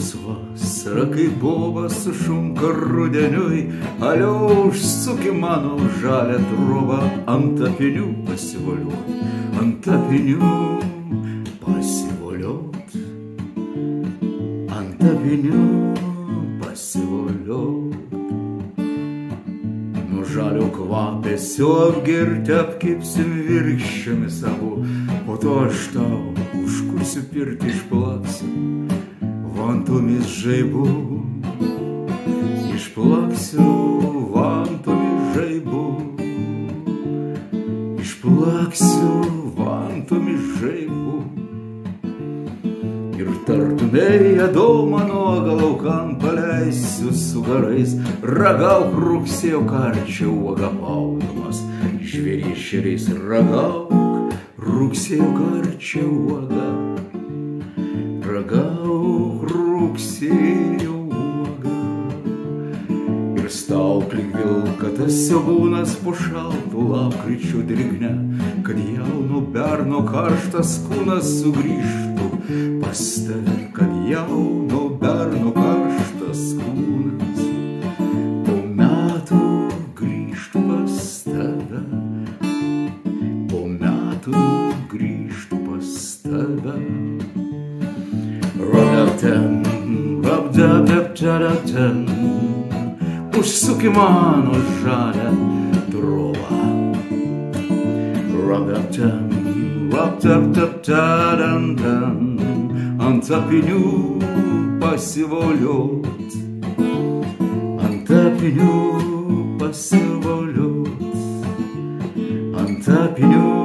rusvos, rakai bobas su šunka rudeniui, aliauš suki mano žalę trobą, ant apinių pasivoliot, ant apinių pasivoliot, ant apinių pasivoliot. Nuo žalio kvapesio apgirti apkipsim virkščiomis abu, po to aš tau užkursiu pirtį išplaksiu vantomis žaibu, išplaksiu vantomis žaibu, išplaksiu vantomis žaibu. Ir tartumei Adomą nuogą laukan paleisiu su garais, ragauk rugsėjo karčią uogą paudamas, žvėries šeriais ragauk rugsėjo karčią uogą, ragauk rugsėjo uogą. Ir stauklik vilka tas siaubūnas po šaltų lapkričio drėgne, kad jauno berno karštas kūnas sugrįžtų pas tave, kad jauno berno karštas kūnas po metų grįžtų pas tave, po metų grįžtų pas tave. Rab-dab-dam, rab-dab-dab-dab-dam, užsuki mano žalę trobą. Rab-dab-dam, rab-dab-dab-dab-dam, ant apinių pasivoliot, ant apinių pasivoliot, ant apinių